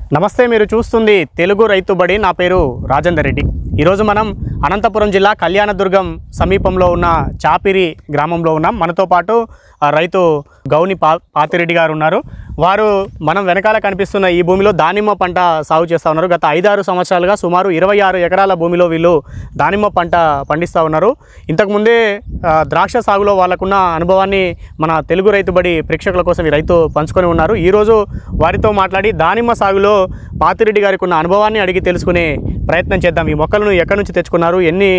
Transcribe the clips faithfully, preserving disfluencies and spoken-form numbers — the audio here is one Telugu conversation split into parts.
నమస్తే, మీరు చూస్తుంది తెలుగు రైతు బడి. నా పేరు రాజేందర్ రెడ్డి. ఈరోజు మనం అనంతపురం జిల్లా కళ్యాణదుర్గం సమీపంలో ఉన్న చాపిరి గ్రామంలో ఉన్నాం. మనతో పాటు రైతు గౌని పా పాతిరెడ్డి గారు ఉన్నారు. వారు మనం వెనకాల కనిపిస్తున్న ఈ భూమిలో దానిమ్మ పంట సాగు చేస్తూ ఉన్నారు. గత ఐదారు సంవత్సరాలుగా సుమారు ఇరవై ఆరు ఎకరాల భూమిలో వీళ్ళు దానిమ్మ పంట పండిస్తూ ఉన్నారు. ఇంతకుముందే ద్రాక్ష సాగులో వాళ్ళకున్న అనుభవాన్ని మన తెలుగు రైతు బడి ప్రేక్షకుల కోసం ఈ రైతు పంచుకొని ఉన్నారు. ఈరోజు వారితో మాట్లాడి దానిమ్మ సాగులో పాతిరెడ్డి గారికి ఉన్న అనుభవాన్ని అడిగి తెలుసుకునే ప్రయత్నం చేద్దాం. ఈ మొక్కలను ఎక్కడి నుంచి తెచ్చుకున్నారు, ఎన్ని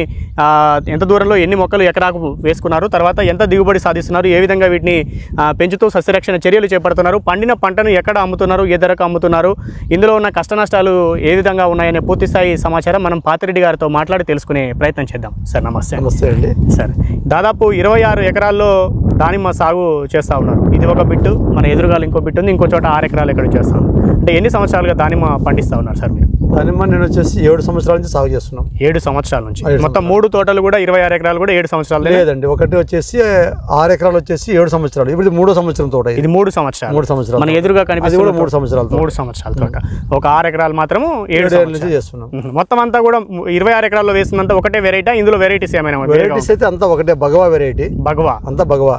ఎంత దూరంలో ఎన్ని మొక్కలు ఎకరాకు వేసుకున్నారు, తర్వాత ఎంత దిగుబడి సాధిస్తున్నారు, ఏ విధంగా వీటిని పెంచుతూ సస్యరక్షణ చర్యలు చేపడుతున్నారు, పండిన పంటను ఎక్కడ అమ్ముతున్నారు, ఏ ధరకు అమ్ముతున్నారు, ఇందులో ఉన్న కష్ట నష్టాలు ఏ విధంగా ఉన్నాయనే పూర్తి స్థాయి సమాచారం మనం పాతిరెడ్డి గారితో మాట్లాడి తెలుసుకునే ప్రయత్నం చేద్దాం. సార్ నమస్తే. నమస్తే అండి. సార్, దాదాపు ఇరవై ఆరు ఎకరాల్లో దానిమ్మ సాగు చేస్తూ ఉన్నారు. ఇది ఒక బిట్టు, మన ఎదురుగాలు ఇంకో బిట్టు ఉంది, ఇంకో చోట ఆరు ఎకరాలు ఎక్కడ చేస్తాం. అంటే ఎన్ని సంవత్సరాలుగా దానిమ్మ పండిస్తూ ఉన్నారు సార్ మీరు? దానిమ్మ నేను వచ్చేసి ఏడు సంవత్సరాల నుంచి సాగు చేస్తున్నాం. ఏడు సంవత్సరాల నుంచి మొత్తం మూడు తోటలు కూడా ఇరవై ఆరు ఎకరాలు కూడా ఏడు సంవత్సరాలు లేదండి. ఒకటి వచ్చేసి ఆరు ఎకరాలు వచ్చేసి ఏడు సంవత్సరాలు. ఇప్పుడు మూడో సంవత్సరం తోట. ఇది మూడు సంవత్సరాలు మూడు సంవత్సరాలు మన ఎదురుగా కనిపిస్తుంది. మూడు సంవత్సరాలు మూడు సంవత్సరాల తోట. ఒక ఆరు ఎకరాలు మాత్రము ఏడు నుంచి చేస్తున్నాం. మొత్తం అంతా కూడా ఇరవై ఆరు ఎకరాల్లో వేసినంత ఒకటే వెరైటీ. ఇందులో వెరైటీస్ ఏమైనా? వెరైటీస్ అయితే అంతా ఒకటే, భగవా వెరైటీ. భగవా అంతా భగవా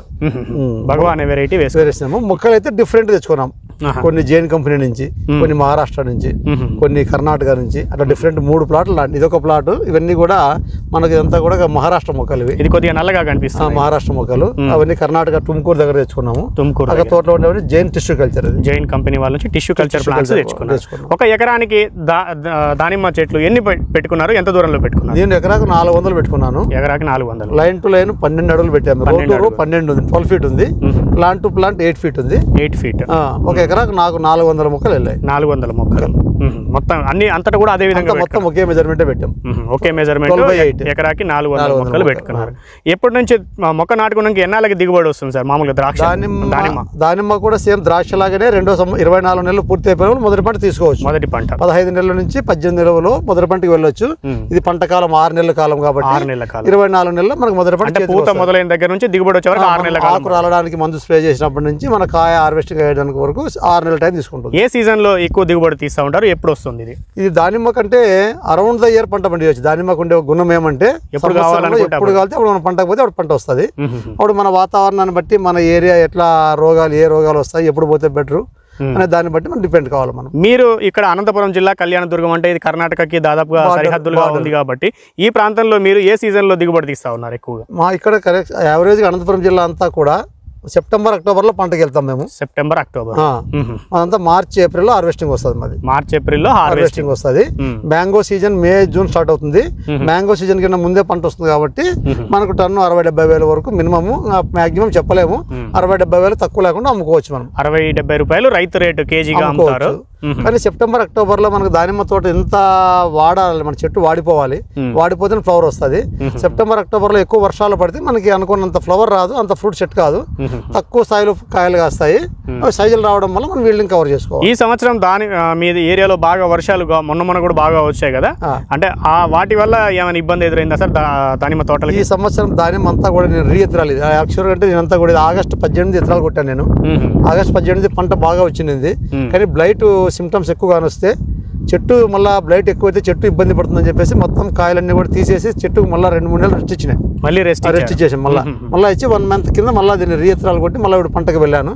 భగవా అనే వెరైటీ వేసినాము. మొక్కలు అయితే డిఫరెంట్ తెచ్చుకున్నాం. కొన్ని జైన్ కంపెనీ నుంచి, కొన్ని మహారాష్ట్ర నుంచి, కొన్ని కర్ణాటక నుంచి, అట్లా డిఫరెంట్ మూడు ప్లాట్లు. ఇదొక ప్లాట్. ఇవన్నీ కూడా మనకి అంతా కూడా మహారాష్ట్ర మొక్కలు. ఇవి ఇది కొద్దిగా నల్లగా కనిపిస్తుంది. మహారాష్ట్ర మొక్కలు అవన్నీ కర్ణాటక తుమ్కూరు దగ్గర తెచ్చుకున్నాము. తుమ్కూరు అక్కడ తోటలో ఉండేవి Jain tissue culture. Jain company వాళ్ళ నుంచి టిష్యూ కల్చర్ ప్లాంట్స్ తెచ్చుకున్నాం. ఒక ఎకరానికి దానిమ్మ చెట్లు ఎన్ని పెట్టుకున్నారు, ఎంత దూరంలో పెట్టుకున్నారు? నేను ఎకరాకు నాలుగు వందలు పెట్టుకున్నాను. ఎకరాకి నాలుగు వందలు. లైన్ టు లైన్ పన్నెండు అడుగులు పెట్టాము. రోడ్డు పన్నెండు ఉంది, ట్వెల్వ్ ఫీట్ ఉంది. Plant to plant eight feet ఉంది. ఎయిట్ ఫీట్ ఒక ఎకరాకు నాకు నాలుగు వందల మొక్కలు వెళ్ళాయి. నాలుగు వందల మొక్కలు మొత్తం అన్ని అంతటా కూడా అదే విధంగా మొత్తం ఒకే మెజర్మెంట్ పెట్టాం. ఒకే మెజర్మెంట్ ఎకరాకి నాలుగు వందల మొక్కలు పెట్టుకున్నారు. ఎప్పటి నుంచి మొక్క నాటుకున్నాక ఎన్నాళ్ళకి దిగుబడి వస్తుంది సార్ మామూలుగా ద్రాక్ష? దానిమ్మ దానిమ్మ కూడా సేమ్ ద్రాక్ష లాగానే రెండో ఇరవై నాలుగు నెలలు పూర్తి అయిపోయిన మొదటి పంట తీసుకోవచ్చు. మొదటి పంట పదహైదు నెలల నుంచి పద్దెనిమిది నెలలు మొదటి పంటకి వెళ్ళొచ్చు. ఇది పంట కాలం ఆరు నెలల కాలం కాబట్టి ఆరు నెలల కాలం ఇరవై నాలుగు నెలలు మనకు మొదటి పంట పూత మొదలైన దగ్గర నుంచి దిగుబడి వచ్చే వరకు ఆరు నెలల ఆకు రాలడానికి మందు స్ప్రే చేసినప్పటి నుంచి మన కాయ హార్వెస్టింగ్ అయ్యేదానికి వరకు ఆరు నెలల టైం తీసుకుంటుంది. ఏ సీజన్ లో ఎక్కువ దిగుబడి తీస్తూ ఉంటారు? ఎప్పుడు వస్తుంది ఇది? ఇది దానిమ్మ కంటే అరౌండ్ ద ఇయర్ పంట పండించవచ్చు. దానిమ్మకు ఉండే గుణం ఏమంటే ఎప్పుడు కావాలంటే ఎప్పుడు కావాలంటే అప్పుడు మనం పంటకు పోతే అప్పుడు పంట వస్తుంది. అప్పుడు మన వాతావరణాన్ని బట్టి మన ఏరియా ఎట్లా రోగాలు ఏ రోగాలు వస్తాయి, ఎప్పుడు పోతే బెటర్ అనే దాన్ని బట్టి మనం డిపెండ్ కావాలి. మనం మీరు ఇక్కడ అనంతపురం జిల్లా కళ్యాణదుర్గం అంటే ఇది కర్ణాటకకి దాదాపుగా సరిహద్దులుగా ఉంది కాబట్టి ఈ ప్రాంతంలో మీరు ఏ సీజన్ లో దిగుబడి తీస్తా ఉన్నారు ఎక్కువగా? మా ఇక్కడ కరెక్ట్ యావరేజ్ అనంతపురం జిల్లా అంతా కూడా సెప్టెంబర్ అక్టోబర్ లో పంటకి వెళ్తాం మేము. సెప్టెంబర్ అక్టోబర్ అదంతా మార్చ్ ఏప్రిల్ లో హార్వెస్టింగ్ వస్తుంది. మాది మార్చ్ ఏప్రిల్ లో హార్వెస్టింగ్ వస్తుంది. Mango season May June start అవుతుంది. మ్యాంగో సీజన్ కింద ముందే పంట వస్తుంది కాబట్టి మనకు టన్ను అరవై డెబ్బై వేల వరకు మినిమం మాక్సిమం చెప్పలేము. అరవై డెబ్బై వేలు తక్కువ లేకుండా అమ్ముకోవచ్చు మనం. అరవై డెబ్బై రూపాయలు రైతు రేటు కేజీగా అమ్ముతారు. కానీ సెప్టెంబర్ అక్టోబర్ లో మనకు దానిమ్మ తోట ఎంత వాడాలి, మన చెట్టు వాడిపోవాలి. వాడిపోతే ఫ్లవర్ వస్తుంది. సెప్టెంబర్ అక్టోబర్ లో ఎక్కువ వర్షాలు పడితే మనకి అనుకున్నంత ఫ్లవర్ రాదు, అంత ఫ్రూట్ సెట్ కాదు. తక్కువ స్థాయిలో కాయలు కాస్తాయి. సైజులు రావడం వల్ల మనం వీళ్ళని కవర్ చేసుకోవాలి. ఈ సంవత్సరం దాని మీ ఏరియాలో బాగా వర్షాలు మొన్న మొన్న కూడా బాగా వచ్చాయి కదా, అంటే ఆ వాటి వల్ల ఏమైనా ఇబ్బంది ఎదురైందా సార్ దానిమ్మ తోటలు? ఈ సంవత్సరం దానిమ్మ అంతా కూడా నేను రీ ఎత్తరాలి. యాక్చువల్గా అంటే నేనంతా కూడా ఆగస్టు పద్దెనిమిది ఎత్తరాలు కొట్టాను నేను. ఆగస్టు పద్దెనిమిది పంట బాగా వచ్చింది. కానీ బ్లైట్ సిమ్టమ్స్ ఎక్కువగా వస్తే చెట్టు మళ్ళీ బ్లైట్ ఎక్కువైతే చెట్టు ఇబ్బంది పడుతుందని చెప్పేసి మొత్తం కాయలన్నీ కూడా తీసేసి చెట్టుకు మళ్ళీ రెండు మూడు నెలలు రెస్ట్ ఇచ్చినాయి. మళ్ళీ రెస్ట్ రెస్ట్ ఇచ్చేసాం. మళ్ళీ మళ్ళీ ఇచ్చి వన్ మంత్ కింద మళ్ళీ దీన్ని రీఎత్తరాలు కొట్టి మళ్ళీ ఇప్పుడు పంటకు వెళ్ళాను.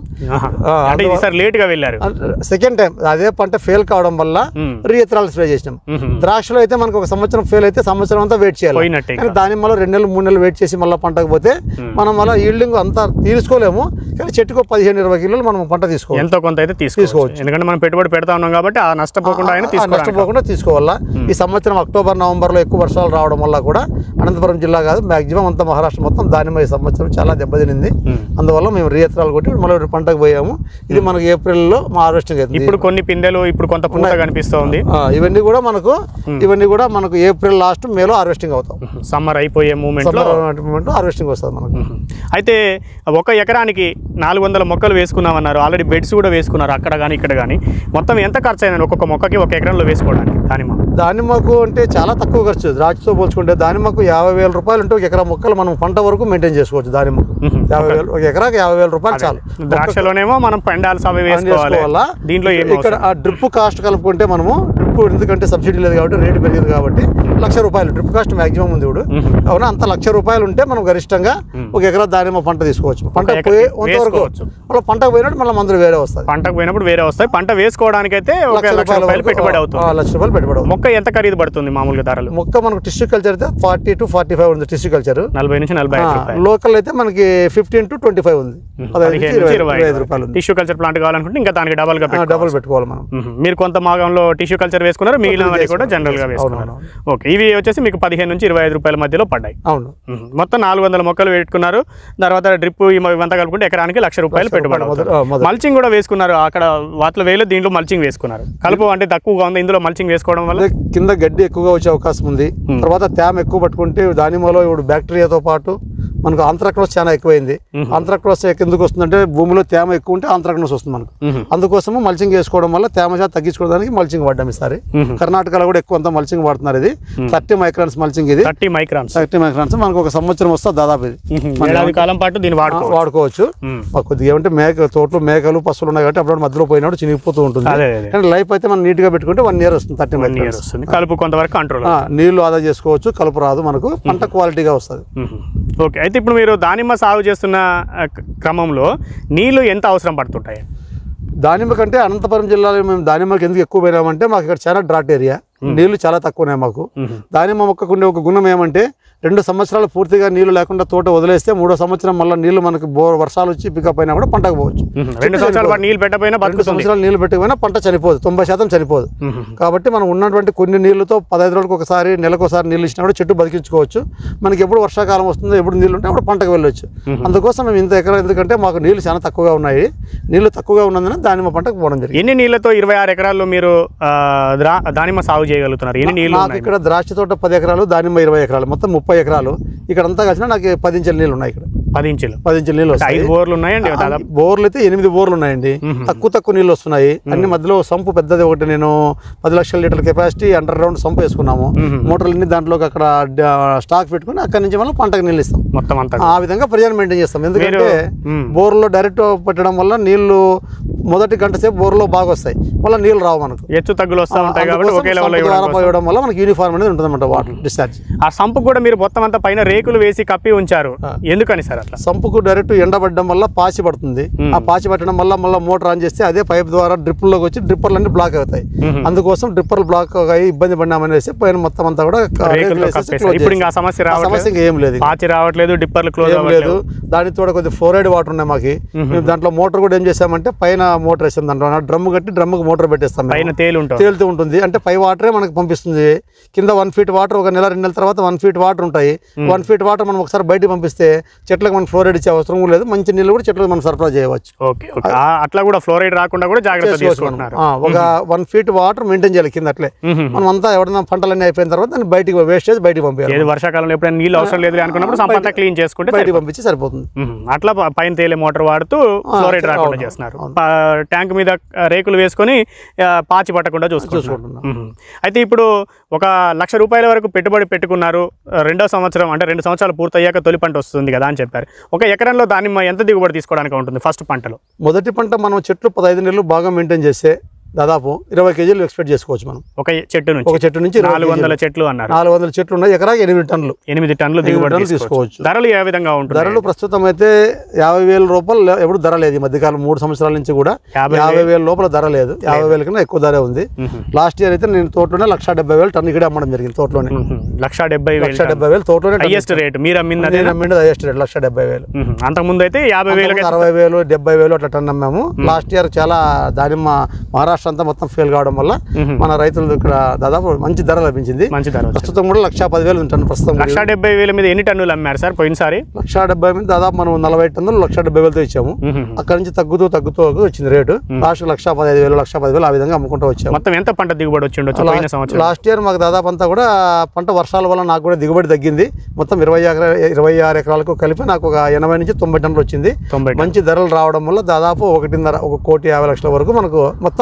లేట్ గా వెళ్ళారు. సెకండ్ టైం అదే పంట ఫెయిల్ కావడం వల్ల రీఎత్తరాలు స్ప్రే చేసినాం. ద్రాక్షలో అయితే మనకు ఒక సంవత్సరం ఫెయిల్ అయితే సంవత్సరం అంతా వెయిట్ చేయాలి. కానీ దానిమ్మలో రెండు నెలలు మూడు నెలలు వెయిట్ చేసి మళ్ళీ పంటకు పోతే మనం మళ్ళీ ఈల్డింగ్ అంతా తీసుకోలేము. కానీ చెట్టుకు పదిహేను ఇరవై కిలోలు మనం పంట తీసుకోవాలి. ఎంతో కొంత అయితే తీసుకోవచ్చు. ఎందుకంటే మనం పెట్టుబడి పెడతా ఉన్నాం కాబట్టి ఆ నష్టపోకుండా నష్టపోకుండా తీసుకోవాలా. ఈ సంవత్సరం అక్టోబర్ నవంబర్ లో ఎక్కువ వర్షాలు రావడం వల్ల కూడా అనంతపురం జిల్లా కాదు మాక్సిమం అంతా మహారాష్ట్ర మొత్తం దానిమ్మ ఈ సంవత్సరం చాలా దెబ్బతినింది. అందువల్ల మేము రీఎత్తరాలు కొట్టి మళ్ళీ పంటకు పోయాము. ఇది మనకు ఏప్రిల్ లో మా హార్వెస్టింగ్ అవుతుంది. ఇప్పుడు కొన్ని పిందెలు ఇప్పుడు కొంత పూత కనిపిస్తుంది. ఇవన్నీ కూడా మనకు ఇవన్నీ కూడా మనకు ఏప్రిల్ లాస్ట్ మేలో హార్వెస్టింగ్ అవుతాం. సమ్మర్ అయిపోయే మూమెంట్ హార్వెస్టింగ్ వస్తుంది మనకు. అయితే ఒక ఎకరానికి నాలుగు వందల మొక్కలు వేసుకున్నామన్నారు. ఆల్రెడీ బెడ్స్ కూడా వేసుకున్నారు అక్కడ కానీ ఇక్కడ కానీ. మొత్తం ఎంత ఖర్చు అయిందండి ఒక్కొక్క మొక్కకి ఒక ఎకరంలో వేసుకోవడానికి దానిమ్మ? దానిమ్మకు అంటే చాలా తక్కువ ఖర్చు ద్రాక్షతో పోల్చుకుంటే. దానిమ్మకు యాభై వేల రూపాయలు ఉంటే ఒక ఎకరా మొక్కలు మనం పంట వరకు మెయింటైన్ చేసుకోవచ్చు. దానిమ్మకు యాభై వేలు ఒక ఎకరాకి యాభై వేల రూపాయలు చాలు. ద్రాక్షలోనేమో మనం పెండాల్సి అవి వేసుకోవాలి. దీంట్లో ఇక్కడ ఆ డ్రిప్ కాస్ట్ కలుపుకుంటే మనము డ్రిప్ ఎందుకంటే సబ్సిడీ లేదు కాబట్టి రేటు పెరిగింది కాబట్టి లక్ష రూపాయలు డ్రిప్ కాస్ట్ మాక్సిమం ఉంది ఇప్పుడు. అవునా, అంత లక్ష రూపాయలు ఉంటే మనం గరిష్టంగా ఒక ఎకరా దానిమ్మ పంట తీసుకోవచ్చు. పంట పోయే వరకు మళ్ళీ పంటకు పోయినప్పుడు మళ్ళీ మందులు వేరే వస్తాయి. పంటకు పోయినప్పుడు వేరే వస్తాయి. పంట వేసుకోవడానికి అయితే లక్ష రూపాయలు పెట్టుబడి అవుతుంది. లక్ష రూపాయలు పెట్టుబడి. మొక్క ఎంత ఖరీదు పడుతుంది మామూలుగా ధరలు? మొక్క మనకు టిష్యూ కల్చర్ అయితే ఫార్టీ టు ఫార్టీ ఫైవ్ ఉంది. టిష్యూ కల్చర్ నలభై నుంచి నలభై లోకల్ అయితే మనకి ఫిఫ్టీన్ టు ట్వంటీ ఫైవ్ ఉంది. ఇరవై ఐదు రూపాయలు. టిష్యూ కల్చర్ ప్లాంట్ కావాలనుకుంటే ఇంకా దానికి డబల్ గా డబల్ పెట్టుకోవాలి మనం. మీరు కొంత భాగంలో టిష్యూ కల్చర్ వేసుకున్నారు, మిగిలిన కూడా జనరల్ గా వేసుకున్నారు. ఓకే, ఇవి వచ్చేసి మీకు పదిహేను నుంచి ఇరవై ఐదు రూపాయల మధ్యలో పడ్డాయి. అవును, మొత్తం నాలుగు వందల మొక్కలు పెట్టుకున్నారు. తర్వాత డ్రిప్ ఇవంతా కలుపుకుంటే ఎకరానికి లక్ష రూపాయలు పెట్టుబడి. మల్చింగ్ కూడా వేసుకున్నారు అక్కడ వాటిలో వేలు, దీంట్లో మల్చింగ్ వేసుకున్నారు. కలుపు అంటే తక్కువగా ఉంది, ఇందులో మల్చింగ్ వేసుకోవడం వల్ల కింద గడ్డి ఎక్కువగా వచ్చే అవకాశం ఉంది. తర్వాత తేమ ఎక్కువ పట్టుకుంటే దానిమ్మలో ఇప్పుడు బ్యాక్టీరియాతో పాటు మనకు ఆంథ్రాక్నోస్ చాలా ఎక్కువైంది. ఆంథ్రాక్నోస్ ఎందుకు వస్తుందంటే భూమిలో తేమ ఎక్కువ ఉంటే ఆంథ్రాక్నోస్ వస్తుంది మనకు. అందుకోసము మల్చింగ్ వేసుకోవడం వల్ల తేమ శాతం తగ్గించుకోవడానికి మల్చింగ్ వాడడం ఈసారి. కర్ణాటకలో కూడా ఎక్కువ అంతా మల్చింగ్ వాడుతున్నారు. ఇది థర్టీ మైక్రాన్స్ మల్చింగ్. ఇది థర్టీ మైక్రాన్స్ థర్టీ మైక్రాన్స్ మనకు ఒక సంవత్సరం వస్తుంది దాదాపు. ఇది కాలం పాటు దీన్ని వాడుకోవచ్చు. మాకు కొద్దిగా ఏమంటే మేక తోటలో మేకలు పశువులు ఉన్నాయి కాబట్టి అప్పుడు మధ్యలో పోయినప్పుడు చినిగిపోతూ ఉంటుంది. కానీ లైఫ్ అయితే మనం నీట్ గా పెట్టుకుంటే వన్ ఇయర్ వస్తుంది. థర్టీ మైక్రాన్స్ వస్తుంది. కలుపు కొంతవరకు కంట్రోల్, నీళ్లు ఆదా చేసుకోవచ్చు, కలుపు రాదు, మనకు పంట క్వాలిటీగా వస్తుంది. ఓకే, అయితే ఇప్పుడు మీరు దానిమ్మ సాగు చేస్తున్న క్రమంలో నీళ్లు ఎంత అవసరం పడుతుంటాయి? దానిమ్మ కంటే అనంతపురం జిల్లాలో మేము దానిమ్మకి ఎందుకు ఎక్కువ పోయినామంటే మాకు ఇక్కడ చాలా డ్రాట్ ఏరియా, నీళ్లు చాలా తక్కువనే మాకు. దానిమ్మ మొక్కకుండే ఒక గుణం ఏమంటే రెండు సంవత్సరాలు పూర్తిగా నీళ్లు లేకుండా తోట వదిలేస్తే మూడో సంవత్సరం మళ్ళీ నీళ్లు మనకు బోర్ వర్షాలు వచ్చి పికప్ అయినా కూడా పంటకు పోవచ్చు. రెండు సంవత్సరాలు నీళ్లు పెట్టకపోయినా రెండు సంవత్సరాలు నీళ్లు పెట్టకపోయినా పంట చనిపోదు, తొంభై శాతం చనిపోదు. కాబట్టి మనం ఉన్నటువంటి కొన్ని నీళ్లతో పదహైదు రోజులకు ఒకసారి నెలకు ఒకసారి నీళ్ళు ఇచ్చినా కూడా చెట్టు బతికించుకోవచ్చు. మనకి ఎప్పుడు వర్షాకాలం వస్తుందో ఎప్పుడు నీళ్ళు ఉంటే అప్పుడు పంటకు వెళ్ళొచ్చు. అందుకోసం మేము ఇంత ఎకరా, ఎందుకంటే మాకు నీళ్లు చాలా తక్కువగా ఉన్నాయి. నీళ్లు తక్కువగా ఉన్నందున దానిమ్మ పంటకు పోవడం జరిగింది. ఎన్ని నీళ్లతో ఇరవై ఆరు ఎకరాల్లో మీరు దానిమ్మ సాగు చేయగలుగుతున్నారు? ఎన్ని నీళ్ళు? నాకు ఇక్కడ ద్రాక్ష తోట పది ఎకరాలు, దానిమ్మ ఇరవై ఎకరాలు, మొత్తం ముప్పై ఎకరాలు. ఇక్కడ అంతా కలిసిన నాకు పది ఇంచుల నీళ్ళు ఉన్నాయి. ఇక్కడ పది ఇంచులు పది ఇంచుల నీళ్ళు వస్తాయి. ఐదు బోర్లు ఉన్నాయండి. బోర్లు అయితే ఎనిమిది బోర్లు ఉన్నాయండి. తక్కువ తక్కువ నీళ్ళు వస్తున్నాయి. అన్ని మధ్యలో సంపు పెద్దది ఒకటి, నేను పది లక్షల లీటర్ల కెపాసిటీ అండర్ గ్రౌండ్ సంపు వేసుకున్నాము. మోటార్లన్నీ దాంట్లోకి అక్కడ స్టాక్ పెట్టుకుని అక్కడి నుంచి మనం పంటకు నీళ్ళు ఇస్తాం. మొత్తం అంతా ఆ విధంగా ప్రజలు మెయింటైన్ చేస్తాం. ఎందుకంటే బోర్లో డైరెక్ట్ పెట్టడం వల్ల నీళ్లు మొదటి గంట సేపు బోర్లో బాగా వస్తాయి, మళ్ళీ నీళ్ళు రావు మనకు, ఎత్తు తగ్గులు వస్తా ఉంటాయి. కాబట్టి ఒకే లెవెల్ ఇవ్వడం వల్ల మనకి యూనిఫామ్ అనేది ఉంటుంది అన్నమాట వాటర్ డిశ్చార్జ్. ఆ సంపు కూడా మీరు మొత్తం అంతా పైన రేకులు వేసి కప్పి ఉంచారు, ఎందుకని సార్ అట్లా? సంపుకు డైరెక్ట్ ఎండబడ్డం వల్ల పాచి పడుతుంది. ఆ పాచి పట్టడం వల్ల మళ్ళీ మోటార్ ఆన్ చేస్తే అదే పైప్ ద్వారా డ్రిప్పుల్లోకి వచ్చి డ్రిప్పర్లు అన్ని బ్లాక్ అవుతాయి. అందుకోసం డ్రిప్పర్లు బ్లాక్ అయ్యి ఇబ్బంది పడినామనేసి పైన మొత్తం అంతా కూడా ఇప్పుడు ఇంకా సమస్య సమస్య ఏం లేదు, పాచి రావట్లేదు, డిప్పర్లు క్లోజ్ లేదు. దానితో కూడా కొద్దిగా ఫ్లోరైడ్ వాటర్ ఉన్నాయి మాకు. దాంట్లో మోటార్ కూడా ఏం చేసామంటే పైన మోటార్ వేసాం, దాంట్లో డ్రమ్ కట్టి డ్రమ్కి మోటార్ పెట్టేస్తాం. పైన తేలుతూ ఉంటుంది అంటే పై వాటరే మనకు పంపిస్తుంది. కింద వన్ ఫీట్ వాటర్ ఒక నెల రెండు నెలల తర్వాత వన్ ఫీట్ వాటర్ ఉంటాయి. వన్ ఫీట్ వాటర్ మనం ఒకసారి బయటకు పంపిస్తే చెట్లకు మనం ఫ్లోరైడ్ ఇచ్చే అవసరం లేదు. మంచి నీళ్ళు కూడా చెట్లకు మనం సరఫరా చేయవచ్చు. అట్లా కూడా ఫ్లోరైడ్ రాకుండా కూడా జాగ్రత్త తీసుకుంటున్నారు. ఒక వన్ ఫీట్ వాటర్ మెయింటైన్ చేయాలి కింద. అట్లే మనం అంతా ఎవరైనా పంటలన్నీ అయిపోయిన తర్వాత దాన్ని బయటికి వేస్టేజ్ బయటకి పంపించాలి. వర్షాకాలంలో ఎప్పుడైనా నీళ్ళు అవసరం లేదు అనుకున్నప్పుడు సంపంతా క్లీన్ చేసుకుంటే బయటకి పంపించి సరిపోతుంది. అట్లా పైన తేలే మోటార్ వాడుతూ ఫ్లోరైడ్ రాకుండా చేస్తున్నారు. ట్యాంక్ మీద రేకులు వేసుకొని పాచి పట్టకుండా చూసుకుంటున్నారు. అయితే ఇప్పుడు ఒక లక్ష రూపాయల వరకు పెట్టుబడి పెట్టుకున్నారు. రెండో సంవత్సరం అంటే రెండు సంవత్సరాలు పూర్తయ్యాక తొలి పంట వస్తుంది కదా అని చెప్పారు. ఒక ఎకరంలో దానిమ్మ ఎంత దిగుబడి తీసుకోవడానికి ఉంటుంది? ఫస్ట్ పంటలో మొదటి పంట మనం చెట్లు పదహైదు నెలలు బాగా మెయింటైన్ చేస్తే దాదాపు ఇరవై కేజీలు ఎక్స్పెక్ట్ చేసుకోవచ్చు మనం. ఒక చెట్టు నుంచి ఒక చెట్టు నుంచి నాలుగు వందల చెట్లు అన్నారు. నాలుగు వందల చెట్లు ఉన్నాయి. ఎకరాకి ఎనిమిది టన్నులు ఎనిమిది టన్నులు దిగుబడి తీసుకోవచ్చు. ధరలు ఏ విధంగా ఉంటుంది? ధరలు ప్రస్తుతం అయితే యాభై వేల రూపాయలు ఎప్పుడు ధర లేదు. ఈ మధ్యకాలం మూడు సంవత్సరాల నుంచి కూడా యాభై వేల లోపల ధర లేదు. యాభై వేల కన్నా ఎక్కువ ధర ఉంది. లాస్ట్ ఇయర్ అయితే నేను తోటలోనే లక్ష డెబ్బై వేలు టన్ను ఇక్కడ అమ్మడం జరిగింది. తోటలోనే లక్ష డెబ్బై లక్ష డెబ్బై వేలు తోటలోనే హైయెస్ట్ రేట్. మీరు అమ్మింది అమ్మింది హైయెస్ట్ రేట్ లక్ష డెబ్బై వేలు. అంతకుముందు అయితే యాభై వేలు అరవై వేలు డెబ్బై వేలు అట్లా టన్ అమ్మాము. లాస్ట్ ఇయర్ చాలా దానిమ్మ మహారాష్ట్ర అంతా మొత్తం ఫెయిల్ కావడం వల్ల మన రైతులు ఇక్కడ దాదాపు మంచి ధర లభించింది. మంచి ధర ప్రస్తుతం కూడా లక్ష పదివేలు ఉంటుంది. ప్రస్తుతం లక్ష డెబ్బై వేల మీద ఎన్ని టన్నులు అమ్మారు సార్ పోయినసారి? లక్ష డెబ్బై మీద దాదాపు మనం నలభై టన్నులు లక్ష డెబ్బై వేలతో ఇచ్చాము. అక్కడ నుంచి తగ్గుతూ తగ్గుతూ వచ్చింది రేటు. లాస్ట్ లక్ష పదహైదు వేలు లక్ష పదివేలు ఆ విధంగా అమ్ముకుంటూ వచ్చాము. మొత్తం ఎంత పంట దిగుబడి వచ్చి ఉండొచ్చు? లాస్ట్ ఇయర్ మాకు దాదాపు అంతా కూడా పంట వర్షాల వల్ల నాకు కూడా దిగుబడి తగ్గింది. మొత్తం ఇరవై ఇరవై ఆరు ఎకరాలకు కలిపి నాకు ఒక ఎనభై నుంచి తొంభై టన్నులు వచ్చింది. మంచి ధరలు రావడం వల్ల దాదాపు ఒకటిన్నర ఒక కోటి యాభై లక్షల వరకు మనకు మొత్తం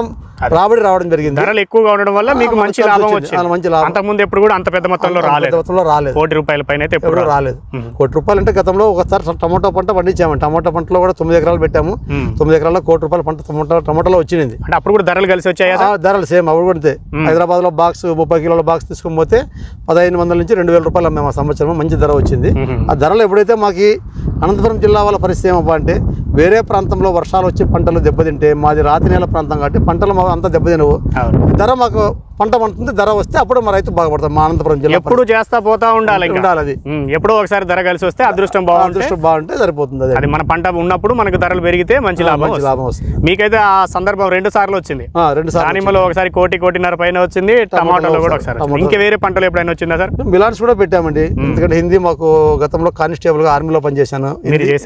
రాబడి రావడం జరిగింది. ధరలు ఎక్కువగా ఉండడం వల్ల మీకు మంచి లాభం వచ్చింది. మంచి లాభం. అంతకుముందు ఎప్పుడు కూడా అంత పెద్ద మొత్తంలో రాలేదు. మొత్తంలో రాలేదు. కోటి రూపాయల పైన అయితే ఎప్పుడు రాలేదు. కోటి రూపాయలు అంటే గతంలో ఒకసారి టమాటో పంట పండించాము. టమాటో పంటలో కూడా తొమ్మిది ఎకరాలు పెట్టాము. తొమ్మిది ఎకరాల్లో కోటి రూపాయల పంట టమాటో టమాటోలో వచ్చింది. అంటే అప్పుడు కూడా ధరలు కలిసి వచ్చాయా? ధరలు సేమ్ అప్పుడు కూడా హైదరాబాద్ లో బాక్స్ ముప్పై కిలోల బాక్స్ తీసుకుని పోతే పదహైదు వందల నుంచి రెండు వేల రూపాయలు మేము ఆ సంవత్సరం మంచి ధర వచ్చింది. ఆ ధరలు ఎప్పుడైతే మాకు అనంతపురం జిల్లా వాళ్ళ పరిస్థితి ఏమబ్బా అంటే వేరే ప్రాంతంలో వర్షాలు వచ్చి పంటలు దెబ్బతింటే మాది రాతి నేల ప్రాంతం కాబట్టి పంటలు మా అంతా దెబ్బతినవు. ధర మాకు పంట పండుతుంది. ధర వస్తే అప్పుడు మా రైతు బాగుపడతాం. మా అనంతపురం జిల్లా ఎప్పుడు చేస్తా పోతా ఉండాలి ఉండాలి. అది ఎప్పుడో ఒకసారి ధర కలిసి వస్తే అదృష్టం బాగుంటుంది. అదృష్టం బాగుంటే సరిపోతుంది. అది అది మన పంట ఉన్నప్పుడు మనకు ధరలు పెరిగితే మంచి లాభం లాభం వస్తుంది. మీకైతే ఆ సందర్భం రెండు సార్లు వచ్చింది. రెండు సార్లు దానిమ్మలో ఒకసారి కోటి కోటిన్నర పైన వచ్చింది. టమాటాలో కూడా ఒకసారి. ఇంకా వేరే పంటలు ఎప్పుడైనా వచ్చిందా సార్? మిలాన్స్ కూడా పెట్టామండి. ఎందుకంటే హిందీ మాకు గతంలో కానిస్టేబుల్ గా ఆర్మీలో పనిచేశాను.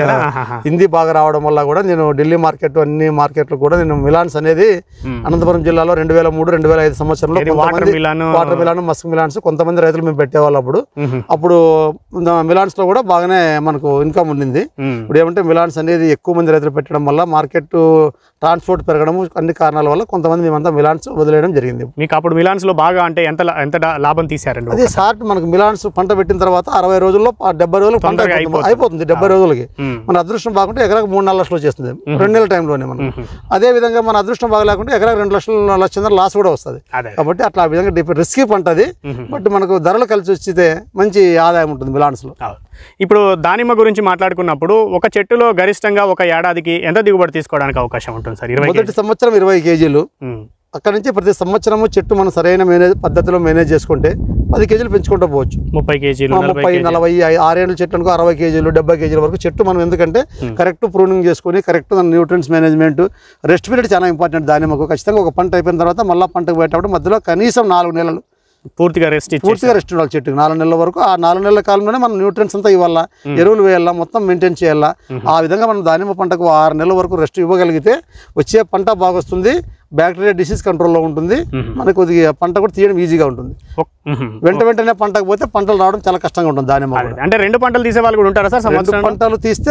హిందీ బాగా రావడం వల్ల కూడా నేను ఢిల్లీ మార్కెట్ అన్ని మార్కెట్లు కూడా నేను మిలాన్స్ అనేది అనంతపురం జిల్లాలో రెండు వేల మూడు రెండు వేల ఐదు సంవత్సరంలో వాటర్ మిలాన్ మస్క్ మిలాన్స్ కొంతమంది రైతులు మేము పెట్టేవాళ్ళు. అప్పుడు అప్పుడు మిలాన్స్ లో కూడా బాగానే మనకు ఇన్కమ్ ఉండింది. ఇప్పుడు ఏమంటే మిలాన్స్ అనేది ఎక్కువ మంది రైతులు పెట్టడం వల్ల మార్కెట్ ట్రాన్స్పోర్ట్ పెరగడం అన్ని కారణాల వల్ల కొంతమంది మేమంతా మిలాన్స్ వదిలేయడం జరిగింది. మీకు అప్పుడు మిలాన్స్ లో బాగా అంటే ఎంత ఎంత లాభం తీసారండి? అదే సార్ మనకు మిలాన్స్ పంట పెట్టిన తర్వాత అరవై రోజుల్లో డెబ్బై రోజులు పంట అయిపోతుంది. డెబ్బై రోజులకి మన అదృష్టం బాగుంటే ఎకరాకు మూడు నాలుగు లక్షలు వచ్చేస్తుంది రెండు నెలల టైంలోనే. మనం అదే విధంగా మన అదృష్టం బాగలేకుంటే ఎకరాకు రెండు లక్షల లక్షల లాస్ కూడా వస్తుంది. కాబట్టి అట్లా ఆ విధంగా రిస్కీ పంట అది. బట్ మనకు ధరలు కలిసి వచ్చితే మంచి ఆదాయం ఉంటుంది మిలాన్స్ లో. ఇప్పుడు దానిమ్మ గురించి మాట్లాడుకున్నప్పుడు ఒక చెట్టులో గరిష్టంగా ఒక ఏడాదికి ఎంత దిగుబడి తీసుకోవడానికి అవకాశం ఉంటుంది సార్? మొదటి సంవత్సరం ఇరవై కేజీలు. అక్కడ నుంచి ప్రతి సంవత్సరము చెట్టు మనం సరైన మేనేజ్ పద్ధతిలో మేనేజ్ చేసుకుంటే పది కేజీలు పెంచుకుంటూ పోవచ్చు. ముప్పై కేజీలు ముప్పై నలభై ఆరేళ్ళ చెట్లు అనుకో అరవై కేజీలు డెబ్బై కేజీల వరకు చెట్టు మనం ఎందుకంటే కరెక్ట్ ప్రూనింగ్ చేసుకుని correct nutrients management rest period చాలా ఇంపార్టెంట్. దానిమ్మకు ఖచ్చితంగా ఒక పంట అయిపోయిన తర్వాత మళ్ళీ పంటకు పోయేటప్పుడు మధ్యలో కనీసం నాలుగు నెలలు పూర్తిగా రెస్ట్ పూర్తిగా రెస్ట్ ఉండాలి చెట్టుకి. నాలుగు నెలల వరకు ఆ నాలుగు నెలల కాలంలోనే మనం న్యూట్రియన్స్ అంతా ఇవ్వాలా, ఎరువులు వేయాలా, మొత్తం మెయింటైన్ చేయాలా. ఆ విధంగా మనం దానిమ్మ పంటకు ఆరు నెలల వరకు రెస్ట్ ఇవ్వగలిగితే వచ్చే పంట బాగా వస్తుంది. బ్యాక్టీరియా డిసీజ్ కంట్రోల్లో ఉంటుంది. మనకు కొద్దిగా పంట కూడా తీయడం ఈజీగా ఉంటుంది. వెంట వెంటనే పంటకు పోతే పంటలు రావడం చాలా కష్టంగా ఉంటుంది దానిమ్మ. అంటే రెండు పంటలు తీసే వాళ్ళు కూడా ఉంటారా సార్? రెండు పంటలు తీస్తే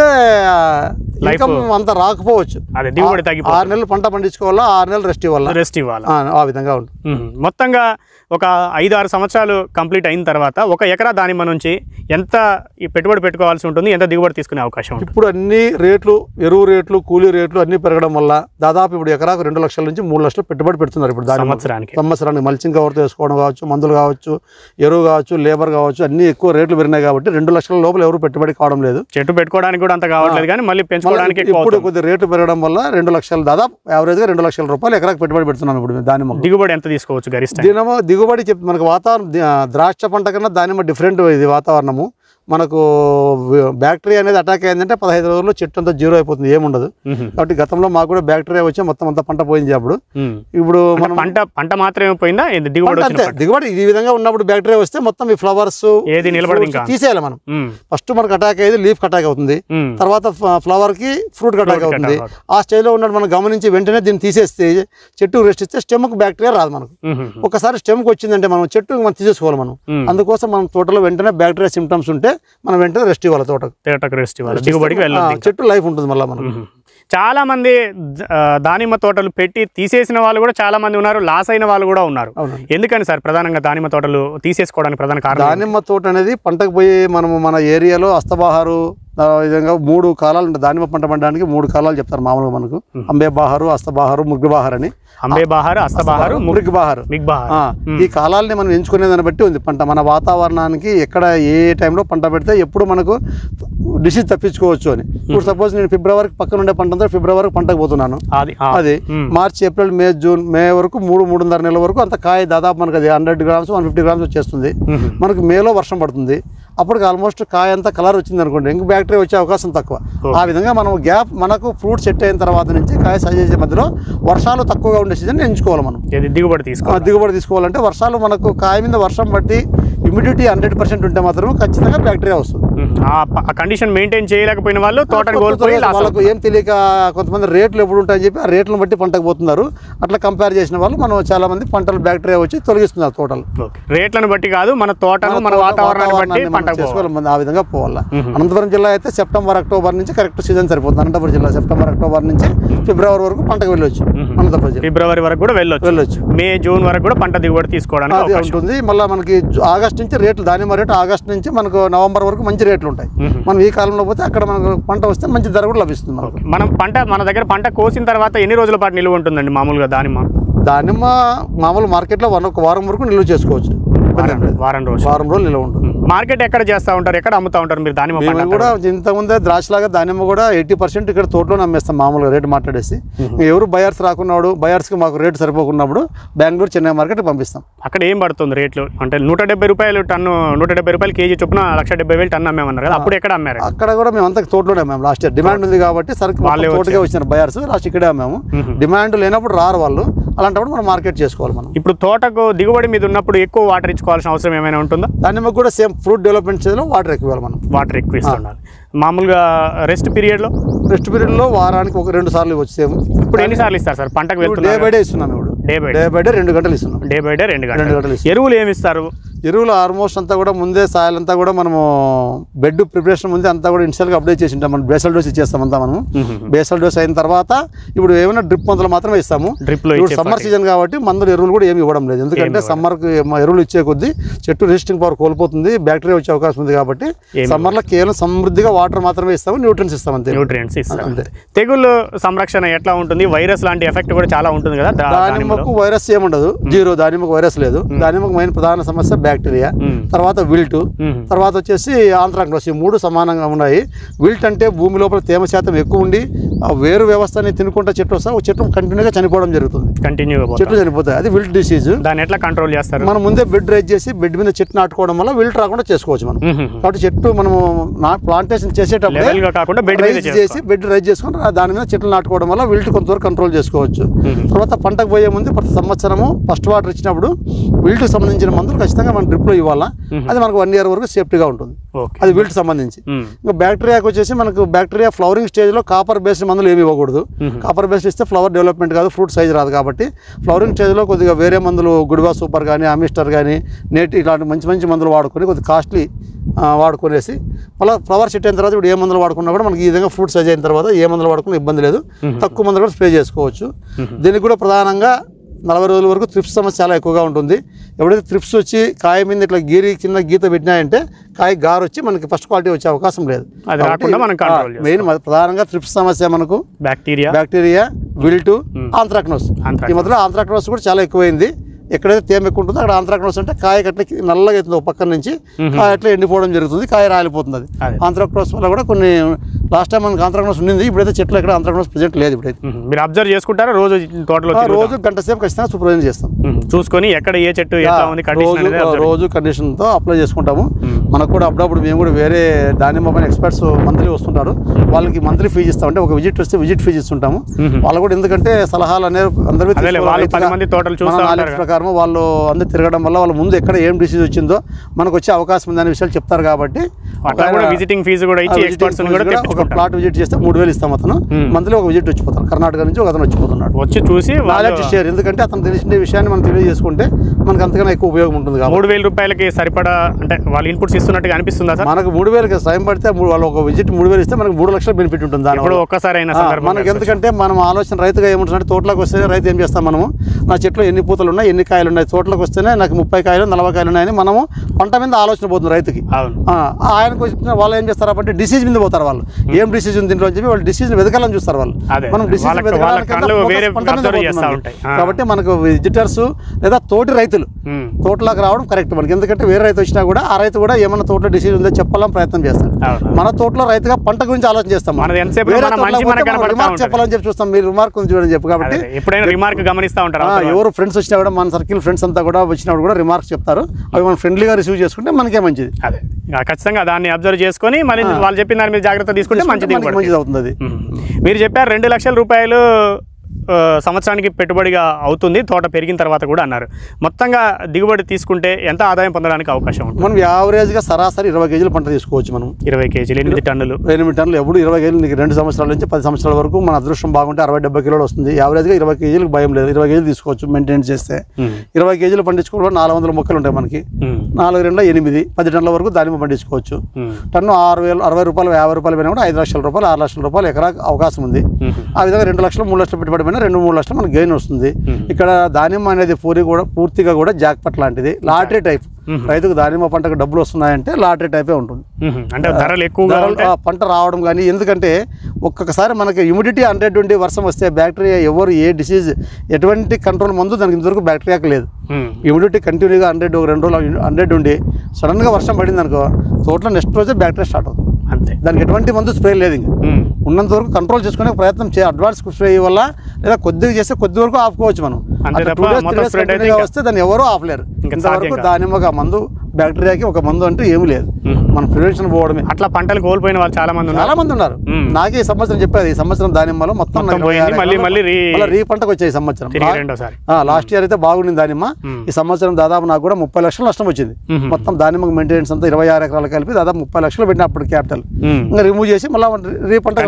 ఇన్కమ్ అంత రాకపోవచ్చు. ఆరు నెలలు పంట పండించుకోవాలా, ఆరు నెలలు రెస్ట్ ఇవ్వాలా రెస్ట్ ఇవ్వాలి ఆ విధంగా ఉంటుంది. మొత్తంగా ఒక ఐదు ఆరు సంవత్సరాలు కంప్లీట్ అయిన తర్వాత ఒక ఎకరా దానిమ్మ నుంచి ఎంత పెట్టుబడి పెట్టుకోవాల్సి ఉంటుంది, ఎంత దిగుబడి తీసుకునే అవకాశం ఉంటుంది? ఇప్పుడు అన్ని రేట్లు, ఎరువు రేట్లు, కూలీ రేట్లు అన్ని పెరగడం వల్ల దాదాపు ఇప్పుడు ఎకరాకు రెండు లక్షల నుంచి మూడు లక్షలు పెట్టుబడి పెడుతున్నారు. ఇప్పుడు దాని సంవత్సరానికి సంవత్సరానికి మల్చింగ్ కవర్తో వేసుకోవడం కావచ్చు, మందులు కావచ్చు, ఎరువు కావచ్చు, లేబర్ కావచ్చు, అన్ని ఎక్కువ రేట్లు పెరిగినాయి కాబట్టి రెండు లక్షల లోపల ఎవరు పెట్టుబడి కావడం లేదు. చెట్టు పెట్టుకోవడానికి కూడా అంత కావట్లేదు కానీ మళ్ళీ పెంచుకోవడానికి ఇప్పుడు కొద్ది రేటు పెరగడం వల్ల రెండు లక్షలు దాదాపు యావరేజ్ గా రెండు లక్షల రూపాయలు ఎకరాకు పెట్టుబడి పెడుతున్నాం. ఇప్పుడు దానిమ్మ దిగుబడి ఎంత తీసుకోవచ్చు గరిష్ట? దీనిమ్మ దిగుబడి చెప్ మనకు వాతావరణం ద్రాక్ష పంట కన్నా దానిమ్మ డిఫరెంట్ ఇది వాతావరణము. మనకు బ్యాక్టీరియా అనేది అటాక్ అయిందంటే పదహైదు రోజుల్లో చెట్టు అంతా జీరో అయిపోతుంది, ఏముండదు. కాబట్టి గతంలో మాకు కూడా బ్యాక్టీరియా వచ్చి మొత్తం అంతా పంట పోయింది. అప్పుడు ఇప్పుడు మనం పంట పంట మాత్రమే పోయిందా? దిగుబడి అంతే. దిగుబడి ఈ విధంగా ఉన్నప్పుడు బ్యాక్టీరియా వస్తే మొత్తం ఈ ఫ్లవర్స్ ఏది నిలబడి తీసేయాలి మనం. ఫస్ట్ మనకు అటాక్ అయ్యేది లీఫ్ అటాక్ అవుతుంది, తర్వాత ఫ్లవర్ కి ఫ్రూట్ అటాక్ అవుతుంది. ఆ స్టేజ్ లో ఉన్నట్టు మనం గమనించి వెంటనే దీన్ని తీసేస్తే చెట్టు రెస్ట్ ఇస్తే స్టెమ్ కు బ్యాక్టీరియా రాదు మనకు. ఒకసారి స్టెమ్ కు వచ్చిందంటే మనం చెట్టు మనం తీసేసుకోవాలి మనం. అందుకోసం మనం తోటలో వెంటనే బ్యాక్టీరియా సిమ్టమ్స్ ఉంటే మనం వెంటనే రెస్ట్ ఇవ్వాలి. తోటకు తోటకు రెస్ట్ ఇవ్వాలి, దిగుబడికి వెళ్ళాలి. చెట్టు లైఫ్ ఉంటుంది మళ్ళీ మనం. చాలా మంది దానిమ్మ తోటలు పెట్టి తీసేసిన వాళ్ళు కూడా చాలా మంది ఉన్నారు, లాస్ అయిన వాళ్ళు కూడా ఉన్నారు. ఎందుకని సార్ ప్రధానంగా దానిమ్మ తోటలు తీసేసుకోవడానికి ప్రధాన కారణం? దానిమ్మ తోట అనేది పంటకు పోయి మనము మన ఏరియాలో అస్తబహారు విధంగా మూడు కాలాలు ఉంటాయి. దానిమ్మ పంట పండడానికి మూడు కాలాలు చెప్తారు మామూలుగా మనకు. అంబే బహారు, అస్తబహారు, ముగ్గుబహార్ అని. అంబే బహారు, అస్తబహారు, ముగ్గుబహారు. ఈ కాలాలని మనం ఎంచుకునే దాన్ని బట్టి ఉంది పంట. మన వాతావరణానికి ఎక్కడ ఏ టైంలో పంట పెడితే ఎప్పుడు మనకు డిసీజ్ తప్పించుకోవచ్చు అని. ఇప్పుడు సపోజ్ నేను ఫిబ్రవరికి పక్కన ఉండే పంట అంతా ఫిబ్రవరికి పంటకు పోతున్నాను. అది March, April, May, June, May వరకు మూడు మూడున్నర నెలల వరకు అంత కాయ దాదాపు మనకు అది hundred grams one fifty grams వచ్చేస్తుంది. మనకు మేలో వర్షం పడుతుంది, అప్పటికి ఆల్మోస్ట్ కాయ అంతా కలర్ వచ్చింది అనుకోండి, ఇంక బ్యాక్టీరియా వచ్చే అవకాశం తక్కువ. ఆ విధంగా మనం గ్యాప్ మనకు ఫ్రూట్ సెట్ అయిన తర్వాత నుంచి కాయ సైజ్ చేసే మధ్యలో వర్షాలు తక్కువగా ఉండే సీజన్ ఎంచుకోవాలి మనం. దిగుబడి తీసుకోవాలి. దిగుబడి తీసుకోవాలంటే వర్షాలు మనకు కాయ మీద వర్షం బట్టి హ్యూమిడిటీ హండ్రెడ్ పర్సెంట్ ఉంటే మాత్రం ఖచ్చితంగా బ్యాక్టీరియా వస్తుంది. ఆ కండిషన్ మెయింటైన్ చేయలేకపోయిన వాళ్ళు తోటను కోల్పోయి వాళ్ళకు ఏం తెలియక కొంతమంది రేట్లు ఎప్పుడు ఉంటాయని చెప్పి ఆ రేట్లను బట్టి పంటకు పోతున్నారు. అట్లా కంపేర్ చేసిన వాళ్ళు మనం చాలా మంది పంటలు బ్యాక్టీరియా వచ్చి తొలగిస్తున్నారు తోటలు. రేట్లను బట్టి కాదు, మన తోటను మన వాతావరణాన్ని బట్టి పంట చేసుకోవాలి, ఆ విధంగా పోవాలి. అనంతపురం జిల్లా అయితే సెప్టెంబర్ అక్టోబర్ నుంచి కరెక్ట్ సీజన్ సరిపోతుంది. అనంతపురం జిల్లా సెప్టెంబర్ అక్టోబర్ నుంచి ఫిబ్రవరి వరకు పంటకు వెళ్ళొచ్చు. అనంతపురం జిల్లా ఫిబ్రవరి వరకు కూడా వెళ్ళొచ్చు వెళ్ళొచ్చు మే జూన్ వరకు కూడా పంట దిగుబడి తీసుకోవడానికి ఉంటుంది. మళ్ళీ మనకి ఆగస్ట్ నుంచి రేట్లు దానిమ్మ రేటు ఆగస్ట్ నుంచి మనకు నవంబర్ వరకు మంచి రేట్లు ఉంటాయి. మనం ఈ కాలంలో పోతే అక్కడ మనకు పంట వస్తే మంచి ధర కూడా లభిస్తుంది. మనం పంట మన దగ్గర పంట కోసిన తర్వాత ఎన్ని రోజుల పాటు నిల్వ ఉంటుందండి మామూలుగా దానిమ్మ? దానిమ్మ మామూలు మార్కెట్లో వన్ ఒక వారం వరకు నిల్వ చేసుకోవచ్చు. వారం రోజులు వారం రోజులు నిల్వ ఉంటుంది. మార్కెట్ ఎక్కడ చేస్తూ ఉంటారు, ఎక్కడ అమ్ముతూ ఉంటారు మీరు దానిమ్మ? మేము కూడా ఇంతకుముందే ద్రాక్షలాగా దానిమ్మ కూడా ఎయిటీ పర్సెంట్ ఇక్కడ తోటలోనే అమ్మేస్తాం మామూలుగా రేటు మాట్లాడేసి. ఎవరు బయర్స్ రాకున్నాడు, బయర్స్కి మాకు రేటు సరిపోకున్నప్పుడు బెంగళూరు చెన్నై మార్కెట్ పంపిస్తాం. అక్కడ ఏం పడుతుంది రేట్లు? అంటే నూట డెబ్బై రూపాయలు టన్ను నూట డెబ్బై రూపాయలు కేజీ చొప్పున లక్ష డెబ్బై వేలు టన్ను అమ్మేమన్నారు కదా, అప్పుడు ఎక్కడ అమ్మారు? అక్కడ కూడా మేము అంతా తోటలోనే అమ్మాము. లాస్ట్ ఇయర్ డిమాండ్ ఉంది కాబట్టి సరికి తోటకే వచ్చినారు బయర్స్, లాస్ట్ ఇక్కడే అమ్మాము. డిమాండ్ లేనప్పుడు రారు వాళ్ళు, అలాంటప్పుడు మనం మార్కెట్ చేసుకోవాలి. మనం ఇప్పుడు తోటకు దిగుబడి మీద ఉన్నప్పుడు ఎక్కువ వాటర్ ఇచ్చుకోవాల్సిన అవసరం ఏమైనా ఉంటుందా? దానిమ్మ కూడా సేమ్ ఫ్రూట్ డెవలప్మెంట్ స్టేజ్లో వాటర్ ఎక్కువ ఇవ్వాలి. మనం వాటర్ ఎక్కువ ఇస్తుండాలి. మామూలుగా రెస్ట్ పీరియడ్లో రెస్ట్ పీరియడ్లో వారానికి ఒక రెండు సార్లు వచ్చేము. ఇప్పుడు ఎన్నిసార్లు ఇస్తారు సార్ పంటకు వెళ్తున్నారు? డే బై డే ఇస్తున్నాం. ఇప్పుడు day by day by day రెండు గంటలు ఇస్తున్నాం. డే బై డే రెండు గంటలు. ఎరువులు ఏమి ఇస్తారు? ఎరువులు ఆల్మోస్ట్ అంతా కూడా ముందే సాయిల్ అంతా కూడా మనము బెడ్ ప్రిపరేషన్ ముందే అంతా కూడా ఇన్షియల్గా అప్డేట్ చేసి ఉంటాం. మనం బేసల్ డోస్ ఇచ్చేస్తాం అంతా. మనం బేసల్ డోస్ అయిన తర్వాత ఇప్పుడు ఏమైనా డ్రిప్ మందులు మాత్రమే ఇస్తాము. డ్రిప్లో ఇప్పుడు సమ్మర్ సీజన్ కాబట్టి మందులు ఎరువులు కూడా ఏమి ఇవ్వడం లేదు. ఎందుకంటే సమ్మర్కి ఎరువులు ఇచ్చే కొద్దీ చెట్టు రెసిస్టింగ్ పవర్ కోల్పోతుంది, బ్యాక్టీరియా వచ్చే అవకాశం ఉంది కాబట్టి సమ్మర్లో కేవలం సమృద్ధిగా వాటర్ మాత్రమే ఇస్తాము, న్యూట్రియన్స్ ఇస్తాం అంతే. న్యూట్రియన్స్ ఇస్తాం అంతే. తెగుళ్ళు సంరక్షణ ఎట్లా ఉంటుంది? వైరస్ లాంటి ఎఫెక్ట్ కూడా చాలా ఉంటుంది కదా. దానిమ్మకు వైరస్ ఏముండదు, జీరో. దానిమ్మకు వైరస్ లేదు. దానిమ్మకు మెయిన్ ప్రధాన సమస్య బ్యాక్టీరియా, తర్వాత విల్ట్, తర్వాత వచ్చేసి ఆంథ్రాక్నోస్. ఈ మూడు సమానంగా ఉన్నాయి. విల్ట్ అంటే భూమి లోపల తేమ శాతం ఎక్కువ ఉండి ఆ వేరు వ్యవస్థని తినుకుంటా చెట్టు వస్తా చెట్టు కంటిన్యూగా చనిపోవడం జరుగుతుంది. కంటిన్యూగా చెట్లు చనిపోతాయి. అది విల్ట్ డిసీజ్. దాన్ని ఎట్లా కంట్రోల్ చేస్తారు? మనం ముందే బెడ్ రైజ్ చేసి బెడ్ మీద చెట్టు నాటుకోవడం వల్ల విల్ట్ రాకుండా చేసుకోవచ్చు మనం. కాబట్టి చెట్టు మనము ప్లాంటేషన్ చేసేటప్పుడు బెడ్ రైజ్ చేసి బెడ్ రైజ్ చేసుకుని దాని మీద చెట్లు నాటుకోవడం వల్ల విల్ట్ కొంతవరకు కంట్రోల్ చేసుకోవచ్చు. తర్వాత పంటకు పోయే ముందు ప్రతి సంవత్సరము ఫస్ట్ వాటర్ ఇచ్చినప్పుడు విల్ట్ సంబంధించిన మందులు ఖచ్చితంగా మనం డ్రిప్ లో ఇవ్వాలా. అది మనకు వన్ ఇయర్ వరకు సేఫ్టీగా ఉంటుంది. అది విల్ట్ సంబంధించి. ఇంకా బ్యాక్టీరియాకి వచ్చేసి మనకు బ్యాక్టీరియా ఫ్లవరింగ్ స్టేజ్ లో కాపర్ బేస్డ్ మందులు ఏమి ఇవ్వకూడదు. కాపర్ బేస్డ్ ఇస్తే ఫ్లవర్ డెవలప్మెంట్ కాదు, ఫ్రూట్ సైజ్ రాదు. కాబట్టి ఫ్లవరింగ్ స్టేజ్ లో కొద్దిగా వేరే మందులు గుడివా సూపర్ కానీ అమిస్టర్ కానీ నేటి ఇలాంటి మంచి మంచి మందులు వాడుకొని కొద్దిగా కాస్ట్లీ వాడుకునేసి మళ్ళీ ఫ్లవర్ సెట్ అయిన తర్వాత ఇప్పుడు ఏ మందులు వాడుకున్నా కూడా మనకి ఈ విధంగా ఫ్రూట్ సైజ్ అయిన తర్వాత ఏ మందులు వాడుకున్నా ఇబ్బంది లేదు. తక్కువ మందులు కూడా స్ప్రే చేసుకోవచ్చు. దీనికి కూడా ప్రధానంగా నలభై రోజుల వరకు త్రిప్స్ సమస్య చాలా ఎక్కువగా ఉంటుంది. ఎప్పుడైతే త్రిప్స్ వచ్చి కాయ మీద ఇట్లా గీరి చిన్న గీత పెట్టినాయంటే కాయ గారు వచ్చి మనకి ఫస్ట్ క్వాలిటీ వచ్చే అవకాశం లేదు. మెయిన్ ప్రధానంగా త్రిప్స్ సమస్య మనకు బ్యాక్టీరియా బ్యాక్టీరియా విల్ట్, ఆంథ్రాక్నోస్. ఈ మధ్యలో ఆంథ్రాక్నోస్ కూడా చాలా ఎక్కువైంది. ఎక్కడైతే తేమ ఎక్కువ ఉంటుందో అక్కడ ఆంథ్రాక్నోస్ అంటే కాయ అట్లా నల్లగా అవుతుంది, ఒక పక్కన నుంచి కాయ అట్లా ఎండిపోవడం జరుగుతుంది, కాయ రాలిపోతుంది. అది ఆంథ్రాక్నోస్ వల్ల కూడా కొన్ని లాస్ట్ టైం మనకి ఆంథ్రాక్నోస్ ఉండింది. ఇప్పుడైతే చెట్లు ఎక్కడ ఆంథ్రాక్నోస్ ప్రెజెంట్ లేదు. ఇప్పుడైతే మీరు అబ్జర్వ్ చేసుకుంటారా రోజు తోటలో? రోజు గంట సేపు ఖచ్చితంగా సూపర్వైజన్ చేస్తాం. చూసుకొని ఎక్కడ ఏ చెట్టు రోజు కండిషన్ తో అప్లై చేసుకుంటాము. మనకు కూడా అప్పుడప్పుడు మేము కూడా వేరే దానిమ్మ పైన ఎక్స్పర్ట్స్ మంత్లీ వస్తుంటారు, వాళ్ళకి మంత్లీ ఫీజు ఇస్తాం. అంటే ఒక విజిట్ వస్తే విజిట్ ఫీజు ఇస్తుంటాము. వాళ్ళు కూడా ఎందుకంటే సలహాలు అనేది అందరి ప్రకారం వాళ్ళు అందరూ తిరగడం వల్ల వాళ్ళు ముందు ఎక్కడ ఏం డిసీజ్ వచ్చిందో మనకు వచ్చే అవకాశం ఉందనే విషయాలు చెప్తారు. కాబట్టి విజిటింగ్ ఫీజు కూడా ఒక ప్లాట్ విజిట్ చేస్తే మూడు వేలు ఇస్తాం. అతను మంత్లీ ఒక విజిట్ వచ్చిపోతారు. కర్ణాటక నుంచి ఒక అతను వచ్చిపోతున్నాడు, వచ్చి చూసి నాలెడ్జ్ షేర్. ఎందుకంటే అతను తెలిసిన విషయాన్ని మనం తెలియజేసుకుంటే మనకు అంతకన్నా ఎక్కువ ఉపయోగం ఉంటుంది. మూడు వేల రూపాయలకి సరిపడా అంటే వాళ్ళు ఇన్పుట్స్ ఇస్తున్నట్టుగా అనిపిస్తుందా సార్? మనకు మూడు వేలకి సాయం పడితే వాళ్ళు ఒక విజిట్ మూడు వేలు ఇస్తే మనకు మూడు లక్షల బెనిఫిట్ ఉంటుంది. దాని ఒక్కసారి మనకి ఎందుకంటే మనం ఆలోచన రైతుగా ఏముంటుందంటే తోటలోకి వస్తే రైతు ఏం చేస్తాం, మనము నా చెట్లు ఎన్ని పూతలు ఉన్నాయి, ఎన్ని కాయలు ఉన్నాయి, తోటలోకి వస్తేనే నాకు ముప్పై కాయలు నలభై కాయలు ఉన్నాయని మనము పంట మీద ఆలోచన పోతుంది రైతుకి. ఆయనకు వచ్చిన వాళ్ళు ఏం చేస్తారు అంటే డిసీజ్ మీద పోతారు. వాళ్ళు ఏం డిసీజ్ ఉంది దీంట్లో అని చెప్పి వాళ్ళు డిసీజ్ వెతకాలని చూస్తారు. వాళ్ళు మనం డిసీజ్ కాబట్టి మనకు విజిటర్స్ లేదా తోటి రైతులు తోటలోకి రావడం కరెక్ట్ మనకి. ఎందుకంటే వేరే రైతు వచ్చినా కూడా ఆ రైతు కూడా ఏమన్నా తోటలో డిసీజ్ ఉందో చెప్పాలని ప్రయత్నం చేస్తాడు. మన తోటలో రైతుగా పంట గురించి ఆలోచన చేస్తాం. రిమార్క్ చెప్పాలని చెప్పి చూస్తాం. మీరు రిమార్క్ ఉంది చూడని చెప్పి. కాబట్టి ఎప్పుడైనా రిమార్క్ గమనిస్తూ ఉంటారు. ఎవరు ఫ్రెండ్స్ వచ్చినా కూడా మన సర్కిల్ ఫ్రెండ్స్ అంతా కూడా వచ్చినప్పుడు కూడా రిమార్క్స్ చెప్తారు. అవి మనం ఫ్రెండ్లీగా రిసీవ్ చేసుకుంటే మనకే మంచిది. అదే ఖచ్చితంగా దాన్ని అబ్జర్వ్ చేసుకొని మళ్ళీ వాళ్ళు చెప్పిన దాని మీద జాగ్రత్త తీసుకుంటే మంచిది మంచిది అవుతుంది. అది మీరు చెప్పారు రెండు లక్షల రూపాయలు సంవత్సరానికి పెట్టుబడిగా అవుతుంది తోట పెరిగిన తర్వాత కూడా అన్నారు. మొత్తంగా దిగుబడి తీసుకుంటే ఎంత ఆదాయం పొందడానికి అవకాశం ఉంటుంది? మనం యావరేజ్గా సరాసరి ఇరవై కేజీలు పంట తీసుకోవచ్చు. మనం ఇరవై కేజీలు ఎనిమిది టన్నులు ఎనిమిది టన్నులు ఎప్పుడు ఇరవై కేజీలు నీకు రెండు సంవత్సరాల నుంచి పది సంవత్సరాల వరకు మన అదృష్టం బాగుంటే అరవై డెబ్బై కిలోలు వస్తుంది. యావరేజ్గా ఇరవై కేజీలకు భయం లేదు, ఇరవై కేజీలు తీసుకోవచ్చు మెయింటైన్ చేస్తే. ఇరవై కేజీలు పండించుకోవడం నాలుగు వందల మొక్కలు ఉంటాయి మనకి, నాలుగు రెండు ఎనిమిది పది టన్నుల వరకు దానిమ్మ పండించుకోవచ్చు. టన్ను ఆరు వేలు అరవై రూపాయలు యాభై రూపాయలు పోయినా కూడా ఐదు లక్షల రూపాయలు ఆరు లక్షల రూపాయలు ఎకరా అవకాశం ఉంది. ఆ విధంగా రెండు లక్షలు మూడు లక్షలు పెట్టుబడి పోయినా రెండు మూడు లక్షలు మనకు గెయిన్ వస్తుంది. ఇక్కడ దానిమ్మ అనేది పూరి కూడా పూర్తిగా కూడా జాక్పట్ లాంటిది, లాటరీ టైప్. రైతుకు దానిమ్మ పంటకు డబ్బులు వస్తున్నాయంటే లాటరీ టైపే ఉంటుంది. అంటే ధరలు ఎక్కువగా పంట రావడం కానీ, ఎందుకంటే ఒక్కొక్కసారి మనకి హ్యూమిడిటీ హండ్రెడ్ ఉండి వర్షం వస్తే బ్యాక్టీరియా ఎవరు ఏ డిసీజ్ ఎటువంటి కంట్రోల్ మందు దానికి ఇంతవరకు బ్యాక్టీరియాకి లేదు. హ్యూమిడిటీ కంటిన్యూగా హండ్రెడ్ ఒక రెండు రోజులు హండ్రెడ్ ఉండి సడన్గా వర్షం పడింది అనుకో తోటలో నెక్స్ట్ రోజే బ్యాక్టీరియా స్టార్ట్ అవుతుంది. అంతే, దానికి ఎటువంటి మందు స్ప్రే లేదు. ఇంకా ఉన్నంత వరకు కంట్రోల్ చేసుకునే ప్రయత్నం చే అడ్వాన్స్ స్ప్రే వల్ల లేదా కొద్దిగా చేస్తే కొద్ది వరకు ఆపుకోవచ్చు మనం. వస్తే దాన్ని ఎవరూ ఆపలేరు. ఇంతవరకు దానిమ్మగా మందు బ్యాక్టీరియాకి ఒక మందు అంటే ఏమీ లేదు, మనం ప్రివెన్షన్ పోవడమే. అట్లా పంటలు కోల్పోయిన వాళ్ళు చాలా మంది చాలా మంది ఉన్నారు. నాకే ఈ సంవత్సరం చెప్పేది, ఈ సంవత్సరం దానిమ్మలో మొత్తం రీ పంటకు వచ్చాయి. ఈ సంవత్సరం లాస్ట్ ఇయర్ అయితే బాగుండింది దానిమ్మ. ఈ సంవత్సరం దాదాపు నాకు కూడా ముప్పై లక్షలు నష్టం వచ్చింది. మొత్తం దానిమ్మ మెయింటెనెన్స్ అంతా ఇరవై ఆరు ఎకరాలు కలిపి దాదాపు ముప్పై లక్షలు పెట్టిన అప్పుడు క్యాపిటల్ ఇంకా రిమూవ్ చేసి మళ్ళీ రీ పంట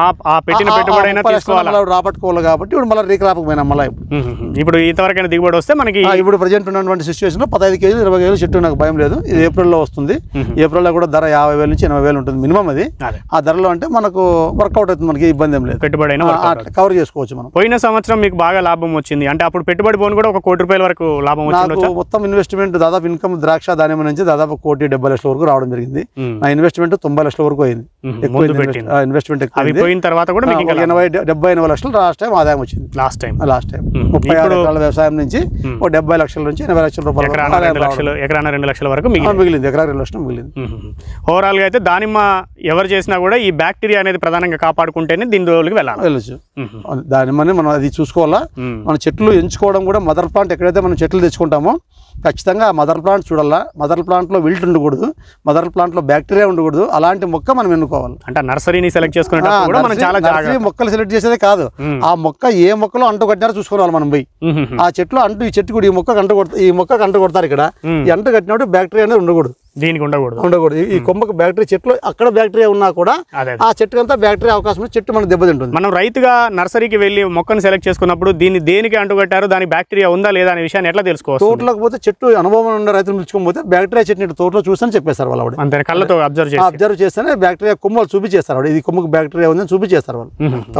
రాబట్టుకోవాలి కాబట్టి ఇప్పుడు మళ్ళీ రీ క్రాప్ పోయినా మళ్ళీ ఇప్పుడు ఇంతవరకైనా దిగుబడి వస్తే మనకి ఇప్పుడు ప్రజెంట్ ఉన్నటువంటి సిచ్యువేషన్ లో పదహైదు కేజీలు ఇరవై కేజీలు చెట్టు నాకు భయం లేదు. ఇది ఏప్రిల్లో వస్తుంది. ఏప్రిల్లో కూడా ధర యాభై వేల నుంచి ఎనభై వేలు ఉంటుంది మినిమం. అది ఆ ధరలో అంటే మనకు వర్కౌట్ అవుతుంది, మనకి ఇబ్బంది ఏం లేదు, పెట్టుబడి కవర్ చేసుకోవచ్చు మనం. పోయిన సంవత్సరం మీకు బాగా లాభం వచ్చింది అంటే అప్పుడు పెట్టుబడి పోను కూడా ఒక కోటి రూపాయల వరకు లాభం వచ్చింది. మొత్తం ఇన్వెస్ట్మెంట్ దాదాపు ఇన్కమ్ ద్రాక్ష దానిమ్మ నుంచి దాదాపు కోటి డెబ్బై లక్షల వరకు రావడం జరిగింది. నా ఇన్వెస్ట్మెంట్ తొంభై లక్షల వరకు అయింది. ఇన్వెస్ట్మెంట్ పోయిన తర్వాత కూడా ఎనభై డెబ్బై ఎనభై లక్షలు లాస్ట్ టైం ఆదాయం వచ్చింది. లాస్ట్ టైం లాస్ట్ టైం ముప్పై ఆరు ఎకరాల వ్యవసాయం నుంచి ఒక డెబ్బై లక్షల నుంచి ఎనభై లక్షల రూపాయలు ఎకరాన రెండు లక్షల వరకు మిగిలింది. ఎకరా రెండు లక్షలు మిగిలింది. ఓవరాల్ గా అయితే దానిమ్మ ఎవరు చేసినా కూడా ఈ బ్యాక్టీరియా అనేది ప్రధానంగా కాపాడుకుంటేనే దీని రోజులకి వెళ్ళాలి వెళ్ళచ్చు. దానిమ్మని మనం అది చూసుకోవాలా. మన చెట్లు ఎంచుకోవడం కూడా మదర్ ప్లాంట్ ఎక్కడైతే మనం చెట్లు తెచ్చుకుంటామో ఖచ్చితంగా మదర్ ప్లాంట్ చూడాలా. మదర్ ప్లాంట్లో విల్ట్ ఉండకూడదు, మదర్ ప్లాంట్లో బ్యాక్టీరియా ఉండకూడదు. అలాంటి మొక్క మనం ఎన్నుకోవాలి. అంటే నర్సరీని సెలెక్ట్ చేసుకునేటప్పుడు మనం చాలా జాగ్రత్తగా మొక్కలు సెలెక్ట్ చేసేదే కాదు, ఆ మొక్క ఏ మొక్కలో అంటు కట్టినారో చూసుకోవాలి మనం పోయి. ఆ చెట్లు అంటు ఈ చెట్టు కూడా ఈ మొక్క అంటు కొడతారు, ఈ మొక్క అంటు కొడతారు. ఇక్కడ ఈ అంటు కట్టినప్పుడు బ్యాక్టీరియా అనేది ఉండకూడదు, దీనికి ఉండకూడదు ఉండకూడదు ఈ కొమ్మకు బ్యాక్టీరియా చెట్లు అక్కడ బ్యాక్టీరియా ఉన్నా కూడా ఆ చెట్టు అంతా బ్యాక్టీరియా అవకాశం చెట్టు మనకు దెబ్బతింటుంది. మనం రైతుగా నర్సరీకి వెళ్ళి మొక్కను సెలెక్ట్ చేసుకున్నప్పుడు దీన్ని దేనికి అంటుకట్టారు, దాని బ్యాక్టీరియా ఉందా లేదా అనే విషయాన్ని ఎట్లా తెలుసుకోవచ్చు? తోటలోకి పోతే చెట్టు అనుభవం ఉన్న రైతులు పిలుచుకోకపోతే బ్యాక్టీరియా చెట్టు తోటలో చూసని చెప్పేస్తారు వాళ్ళు. అంతే, కళ్ళతో అబ్జర్వ్ చేసి అబ్జర్వ్ చేస్తేనే బ్యాక్టీరియా కొమ్మలు చూపించేస్తారు వాళ్ళు, ఇది కొమ్మకు బ్యాక్టీరియా ఉందని చూపించేస్తారు వాళ్ళు.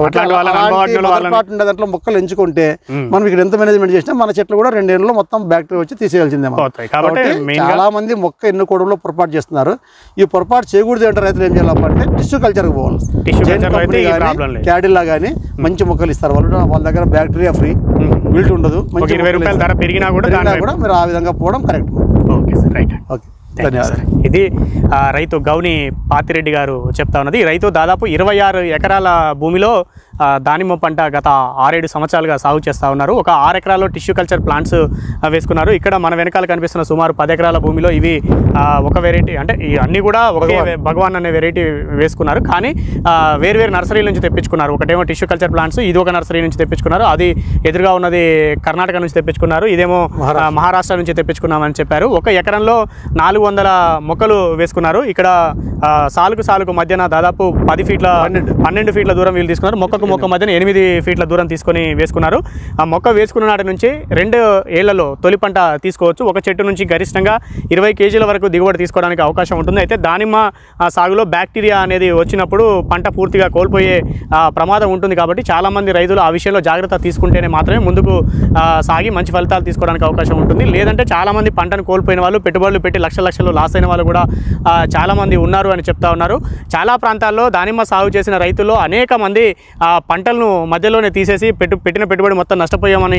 దాంట్లో మొక్కలు ఎంచుకుంటే మనం ఇక్కడ ఎంత మేనేజ్మెంట్ చేసినా మన చెట్లు కూడా రెండేళ్ళలో మొత్తం బ్యాక్టీరియా వచ్చి తీసేయాల్సిందే. చాలా మంది మొక్క ఎన్నుకోవడంలో పొరపాటు చేస్తున్నారు. ఈ పొరపాటు చేయకూడదు అంటే రైతులు ఏం చేయాలంటే టిష్యూ కల్చర్కి పోవాలి. క్యాడిల్లా కానీ మంచి మొక్కలు ఇస్తారు వాళ్ళు, వాళ్ళ దగ్గర బ్యాక్టీరియా ఫ్రీ విల్ట్ ఉండదు. మంచి ఇరవై రూపాయల ధర పెరిగినా కూడా కూడా మీరు ఆ విధంగా పోవడం correct. Okay sir, right, okay, ధన్యవాదాలు. ఇది రైతు గౌని పాతిరెడ్డి గారు చెప్తా ఉన్నది. రైతు దాదాపు ఇరవై ఆరు ఎకరాల భూమిలో దానిమ్మ పంట గత ఆరేడు సంవత్సరాలుగా సాగు చేస్తూ ఉన్నారు. ఒక ఆరు ఎకరాల్లో టిష్యూ కల్చర్ ప్లాంట్స్ వేసుకున్నారు. ఇక్కడ మన వెనకాల కనిపిస్తున్న సుమారు పది ఎకరాల భూమిలో ఇవి ఒక వెరైటీ అంటే అన్నీ కూడా ఒకే భగవాన్ అనే వెరైటీ వేసుకున్నారు. కానీ వేరు వేరు నర్సరీల నుంచి తెప్పించుకున్నారు. ఒకటేమో టిష్యూ కల్చర్ ప్లాంట్స్, ఇది ఒక నర్సరీ నుంచి తెప్పించుకున్నారు. అది ఎదురుగా ఉన్నది కర్ణాటక నుంచి తెప్పించుకున్నారు, ఇదేమో మహారాష్ట్ర నుంచి తెప్పించుకున్నామని చెప్పారు. ఒక ఎకరంలో నాలుగు వందల మొక్కలు వేసుకున్నారు. ఇక్కడ సాలుకు సాలుకు మధ్యన దాదాపు పది ఫీట్ల పన్నెండు ఫీట్ల దూరం వీళ్ళు తీసుకున్నారు. మొక్కకు మొక్క మధ్యన ఎనిమిది ఫీట్ల దూరం తీసుకొని వేసుకున్నారు. ఆ మొక్క వేసుకున్న నాటి నుంచి రెండు ఏళ్లలో తొలి పంట తీసుకోవచ్చు. ఒక చెట్టు నుంచి గరిష్టంగా ఇరవై కేజీల వరకు దిగుబడి తీసుకోవడానికి అవకాశం ఉంటుంది. అయితే దానిమ్మ సాగులో బ్యాక్టీరియా అనేది వచ్చినప్పుడు పంట పూర్తిగా కోల్పోయే ప్రమాదం ఉంటుంది. కాబట్టి చాలామంది రైతులు ఆ విషయంలో జాగ్రత్త తీసుకుంటేనే మాత్రమే ముందుకు సాగి మంచి ఫలితాలు తీసుకోవడానికి అవకాశం ఉంటుంది. లేదంటే చాలామంది పంటను కోల్పోయిన వాళ్ళు, పెట్టుబడులు పెట్టి లక్షల లక్షలు లాస్ అయిన వాళ్ళు కూడా చాలామంది ఉన్నారు అని చెప్తా ఉన్నారు. చాలా ప్రాంతాల్లో దానిమ్మ సాగు చేసిన రైతుల్లో అనేక మంది పంటలను మధ్యలోనే తీసేసి పెట్టు పెట్టిన పెట్టుబడి మొత్తం నష్టపోయామని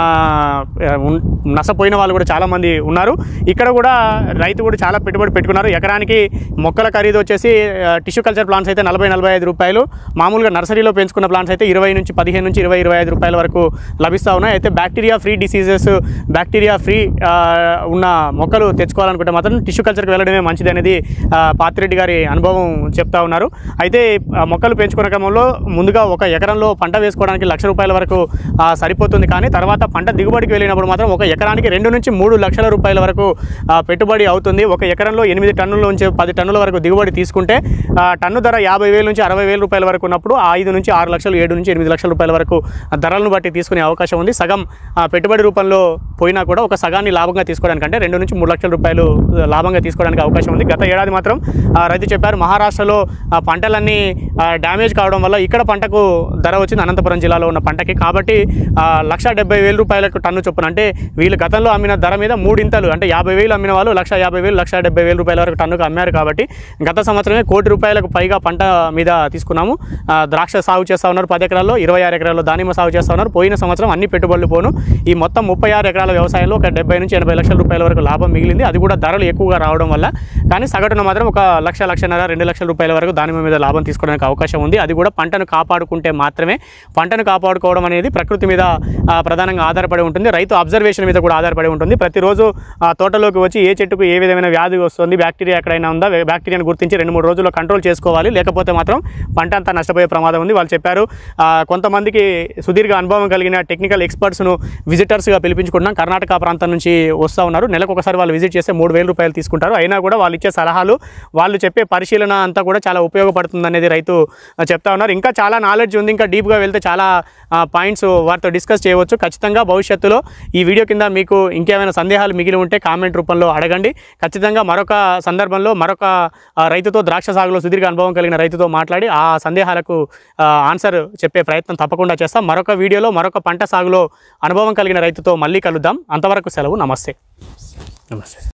నష్టపోయిన వాళ్ళు కూడా చాలామంది ఉన్నారు. ఇక్కడ కూడా రైతు కూడా చాలా పెట్టుబడి పెట్టుకున్నారు. ఎకరానికి మొక్కల ఖరీదు వచ్చేసి టిష్యూ కల్చర్ ప్లాంట్స్ అయితే నలభై నలభై ఐదు రూపాయలు, మామూలుగా నర్సరీలో పెంచుకున్న ప్లాంట్స్ అయితే ఇరవై నుంచి పదిహేను నుంచి ఇరవై ఇరవై ఐదు రూపాయల వరకు లభిస్తూ ఉన్నాయి. అయితే bacteria free diseases bacteria free ఉన్న మొక్కలు తెచ్చుకోవాలనుకుంటే మాత్రం టిష్యూ కల్చర్కి వెళ్ళడమే మంచిది అనేది పాతిరెడ్డి గారి అనుభవం చెప్తా ఉన్నారు. అయితే మొక్కలు పెంచుకునే క్రమంలో ముందుగా ఒక ఒక ఎకరంలో పంట వేసుకోవడానికి లక్ష రూపాయల వరకు ఆ, సరిపోతుంది. కానీ తర్వాత పంట దిగుబడికి వెళ్ళినప్పుడు మాత్రం ఒక ఎకరానికి రెండు నుంచి మూడు లక్షల రూపాయల వరకు ఆ, పెట్టుబడి అవుతుంది. ఒక ఎకరంలో ఎనిమిది టన్నుల నుంచి పది టన్నుల వరకు దిగుబడి తీసుకుంటే ఆ, టన్ను ధర యాభై వేల నుంచి అరవై వేల రూపాయల వరకు ఉన్నప్పుడు ఐదు నుంచి ఆరు లక్షలు ఏడు నుంచి ఎనిమిది లక్షల రూపాయల వరకు ధరలను బట్టి తీసుకునే అవకాశం ఉంది. సగం ఆ, పెట్టుబడి రూపంలో పోయినా కూడా ఒక సగాన్ని లాభంగా తీసుకోవడానికి అంటే రెండు నుంచి మూడు లక్షల రూపాయలు లాభంగా తీసుకోవడానికి అవకాశం ఉంది. గత ఏడాది మాత్రం ఆ, రైతు చెప్పారు మహారాష్ట్రలో ఆ, పంటలన్నీ ఆ, డ్యామేజ్ కావడం వల్ల ఇక్కడ పంటకు ధర వచ్చింది అనంతపురం జిల్లాలో ఉన్న పంటకి. కాబట్టి ఆ, లక్ష డెబ్బై వేల రూపాయలకు టన్ను చొప్పున అంటే వీళ్ళు గతంలో అమ్మిన ధర మీద మూడింతలు అంటే యాభై వేలు అమ్మిన వాళ్ళు లక్ష యాభై వేలు లక్ష డెబ్బై వేల రూపాయల వరకు టన్నుకు అమ్మారు. కాబట్టి గత సంవత్సరమే కోటి రూపాయలకు పైగా పంట మీద తీసుకున్నాము. ఆ, ద్రాక్ష సాగు చేస్తూ ఉన్నారు పది ఎకరాల్లో, ఇరవై ఆరు ఎకరాల్లో దానిమ్మ సాగు చేస్తూ ఉన్నారు. పోయిన సంవత్సరం అన్ని పెట్టుబడులు పోను ఈ మొత్తం ముప్పై ఆరు ఎకరాల వ్యవసాయంలో ఒక డెబ్బై నుంచి ఎనభై లక్షల రూపాయల వరకు లాభం మిగిలింది. అది కూడా ధరలు ఎక్కువగా రావడం వల్ల. కానీ సగటున మాత్రం ఒక లక్ష లక్షన్నర రెండు లక్షల రూపాయల వరకు దానిమ్మ మీద లాభం తీసుకోవడానికి అవకాశం ఉంది. అది కూడా పంటను కాపాడుకుంటే మాత్రమే. పంటను కాపాడుకోవడం అనేది ప్రకృతి మీద ఆ, ప్రధానంగా ఆధారపడి ఉంటుంది. రైతు అబ్జర్వేషన్ మీద కూడా ఆధారపడి ఉంటుంది. ప్రతిరోజు ఆ, తోటలోకి వచ్చి ఏ చెట్టుకు ఏ విధమైన వ్యాధి వస్తుంది, బ్యాక్టీరియా ఎక్కడైనా ఉందా, బ్యాక్టీరియాను గుర్తించి రెండు మూడు రోజుల్లో కంట్రోల్ చేసుకోవాలి. లేకపోతే మాత్రం పంట అంతా నష్టపోయే ప్రమాదం ఉంది. వాళ్ళు చెప్పారు ఆ, కొంతమందికి సుదీర్ఘ అనుభవం కలిగిన టెక్నికల్ ఎక్స్పర్ట్స్ను విజిటర్స్గా పిలిపించుకుంటున్నాం. కర్ణాటక ప్రాంతం నుంచి వస్తూ ఉన్నారు. నెలకు ఒకసారి వాళ్ళు విజిట్ చేస్తే మూడు వేల రూపాయలు తీసుకుంటారు. అయినా కూడా వాళ్ళు ఇచ్చే సలహాలు, వాళ్ళు చెప్పే పరిశీలన అంతా కూడా చాలా ఉపయోగపడుతుంది అనేది రైతు ఆ, చెప్తా ఉన్నారు. ఇంకా చాలా నాలెడ్జ్ ఉంది. ఇంకా డీప్గా వెళ్తే చాలా పాయింట్స్ వారితో డిస్కస్ చేయవచ్చు. ఖచ్చితంగా భవిష్యత్తులో ఈ వీడియో కింద మీకు ఇంకేమైనా సందేహాలు మిగిలి ఉంటే కామెంట్ రూపంలో అడగండి. ఖచ్చితంగా మరొక సందర్భంలో మరొక ఆ, రైతుతో ద్రాక్ష సాగులో సుదీర్ఘ అనుభవం కలిగిన రైతుతో మాట్లాడి ఆ సందేహాలకు ఆ, ఆన్సర్ చెప్పే ప్రయత్నం తప్పకుండా చేస్తాం. మరొక వీడియోలో మరొక పంట సాగులో అనుభవం కలిగిన రైతుతో మళ్ళీ కలుద్దాం. అంతవరకు సెలవు. నమస్తే. నమస్తే.